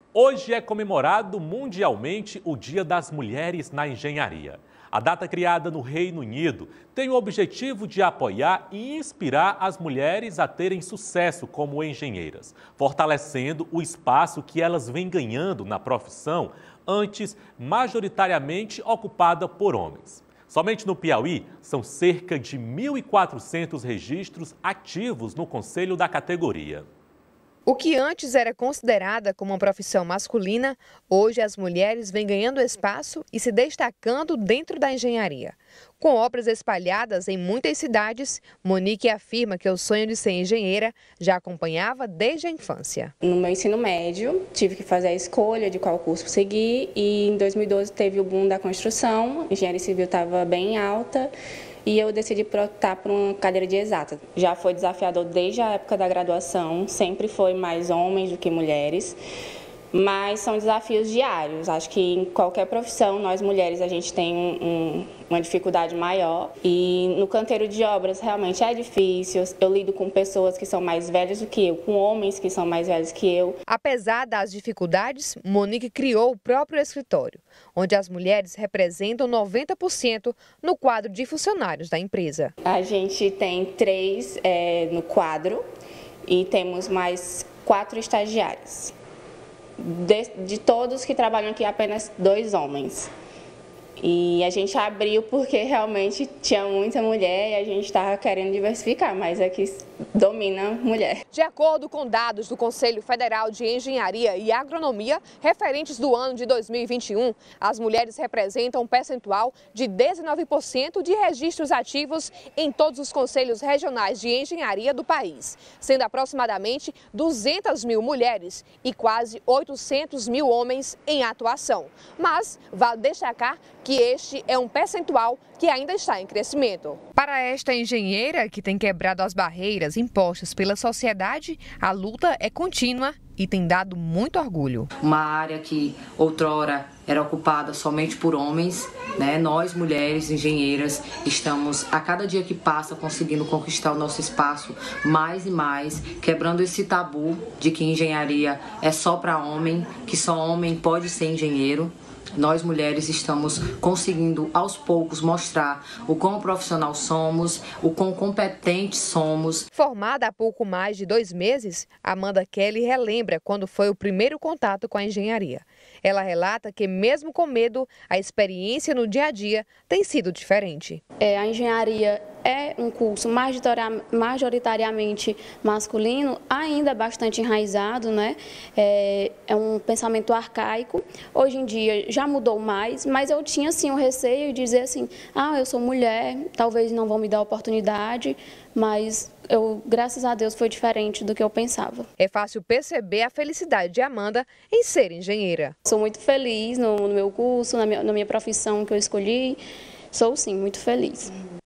Hoje é comemorado mundialmente o Dia das Mulheres na Engenharia. A data criada no Reino Unido tem o objetivo de apoiar e inspirar as mulheres a terem sucesso como engenheiras, fortalecendo o espaço que elas vêm ganhando na profissão, antes majoritariamente ocupada por homens. Somente no Piauí, são cerca de 1.400 registros ativos no conselho da categoria. O que antes era considerada como uma profissão masculina, hoje as mulheres vêm ganhando espaço e se destacando dentro da engenharia. Com obras espalhadas em muitas cidades, Monique afirma que o sonho de ser engenheira já acompanhava desde a infância. No meu ensino médio, tive que fazer a escolha de qual curso seguir e em 2012 teve o boom da construção, a engenharia civil estava bem alta. E eu decidi optar por uma cadeira de exatas. Já foi desafiador desde a época da graduação, sempre foi mais homens do que mulheres, mas são desafios diários. Acho que em qualquer profissão, nós mulheres, a gente tem uma dificuldade maior. E no canteiro de obras realmente é difícil. Eu lido com pessoas que são mais velhas do que eu, com homens que são mais velhos que eu. Apesar das dificuldades, Monique criou o próprio escritório, onde as mulheres representam 90% no quadro de funcionários da empresa. A gente tem 3 no quadro e temos mais 4 estagiários. De todos que trabalham aqui, apenas 2 homens. E a gente abriu porque realmente tinha muita mulher e a gente estava querendo diversificar, mas aqui domina mulher. De acordo com dados do Conselho Federal de Engenharia e Agronomia, referentes do ano de 2021, as mulheres representam um percentual de 19% de registros ativos em todos os conselhos regionais de engenharia do país, sendo aproximadamente 200 mil mulheres e quase 800 mil homens em atuação. Mas vale destacar que este é um percentual que ainda está em crescimento. Para esta engenheira, que tem quebrado as barreiras impostas pela sociedade, a luta é contínua e tem dado muito orgulho. Uma área que outrora era ocupada somente por homens, né? Nós, mulheres engenheiras, estamos a cada dia que passa conseguindo conquistar o nosso espaço mais e mais, quebrando esse tabu de que engenharia é só para homem, que só homem pode ser engenheiro. Nós, mulheres, estamos conseguindo, aos poucos, mostrar o quão profissional somos, o quão competentes somos. Formada há pouco mais de 2 meses, Amanda Kelly relembra quando foi o primeiro contato com a engenharia. Ela relata que, mesmo com medo, a experiência no dia a dia tem sido diferente. A engenharia é um curso majoritariamente masculino, ainda bastante enraizado, né? É um pensamento arcaico. Hoje em dia já mudou mais, mas eu tinha assim um receio de dizer assim, eu sou mulher, talvez não vão me dar oportunidade, mas graças a Deus, foi diferente do que eu pensava. É fácil perceber a felicidade de Amanda em ser engenheira. Sou muito feliz no meu curso, na minha profissão que eu escolhi. Sou sim, muito feliz.